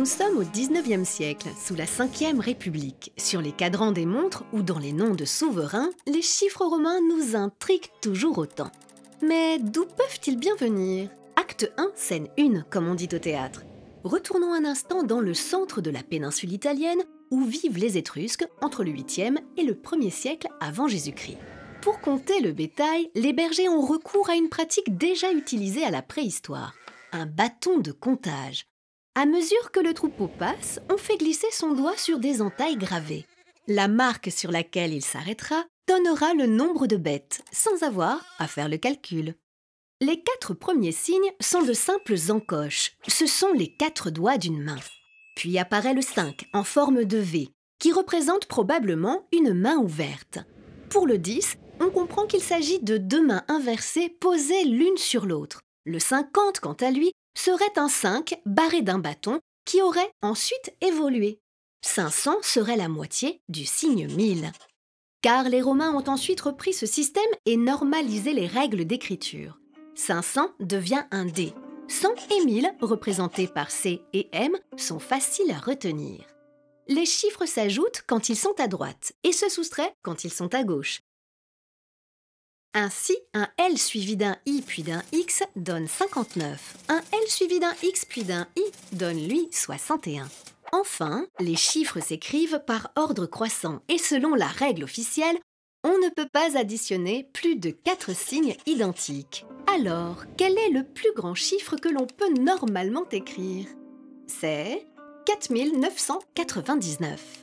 Nous sommes au 19e siècle, sous la 5e République. Sur les cadrans des montres ou dans les noms de souverains, les chiffres romains nous intriguent toujours autant. Mais d'où peuvent-ils bien venir? Acte 1, scène 1, comme on dit au théâtre. Retournons un instant dans le centre de la péninsule italienne, où vivent les Étrusques entre le 8e et le 1er siècle avant Jésus-Christ. Pour compter le bétail, les bergers ont recours à une pratique déjà utilisée à la préhistoire, un bâton de comptage. À mesure que le troupeau passe, on fait glisser son doigt sur des entailles gravées. La marque sur laquelle il s'arrêtera donnera le nombre de bêtes, sans avoir à faire le calcul. Les 4 premiers signes sont de simples encoches, ce sont les 4 doigts d'une main. Puis apparaît le 5 en forme de V, qui représente probablement une main ouverte. Pour le 10, on comprend qu'il s'agit de 2 mains inversées posées l'une sur l'autre. Le 50, quant à lui, serait un 5 barré d'un bâton qui aurait ensuite évolué. 500 serait la moitié du signe 1000. Car les Romains ont ensuite repris ce système et normalisé les règles d'écriture. 500 devient un D. 100 et 1000, représentés par C et M, sont faciles à retenir. Les chiffres s'ajoutent quand ils sont à droite et se soustraient quand ils sont à gauche. Ainsi, un L suivi d'un I puis d'un X donne 59. Un L suivi d'un X puis d'un I donne lui 61. Enfin, les chiffres s'écrivent par ordre croissant et selon la règle officielle, on ne peut pas additionner plus de 4 signes identiques. Alors, quel est le plus grand chiffre que l'on peut normalement écrire? C'est 4999.